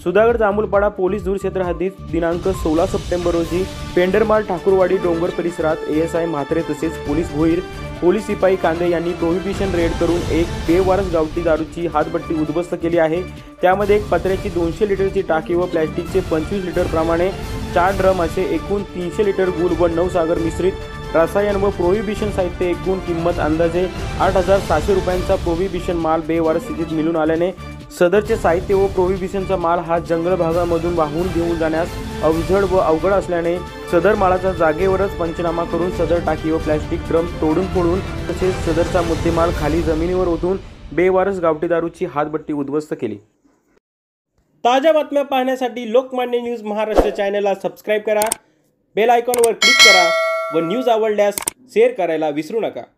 Sudhagad जांभूलपाडा police दूर क्षेत्र हद्दीत दिनांक 16 सप्टेंबर रोजी पेंडरमाल ठाकूरवाडी डोंगर परिसरात एएसआय म्हात्रे तसेच पोलीस भोईर पोलीस सिपाई कांदे यांनी प्रोहिबिशन रेड करून एक बेवारस गावठी दारूची हातभट्टी उद्ध्वस्त केली आहे। त्यामध्ये एक पत्र्याची 200 लिटरची टाकी व प्लॅस्टिकचे 25 लिटर प्रमाणे 4 ड्रम असे एकूण 300 लिटर गुल व 9 सागर मिश्रित रसायन व प्रोहिबिशन साहित्य एकूण किंमत अंदाजे 8700 रुपयांचा प्रोहिबिशन माल बेवारस स्थितीत मिळून आल्याने सदरचे साहित्य व प्रोहिबिशनचा माल हा जंगल भागामधून वाहून घेऊन जाण्यास अवजड व अवघड असल्याने सदर मालाचा जागेवरच पंचनामा करून सदर टाकी व प्लॅस्टिक ड्रम तोडून फोडून तसेच सदरचा मुद्देमाल खाली जमिनीवर ओतून बेवारस गावठी दारूची हातभट्टी उद्ध्वस्त केली। ताज्या बातम्या पाहण्यासाठी लोकमान्य न्यूज महाराष्ट्र चॅनलला सबस्क्राइब करा, बेल आयकॉनवर क्लिक करा व न्यूज आवडल्यास शेअर करायला विसरू नका।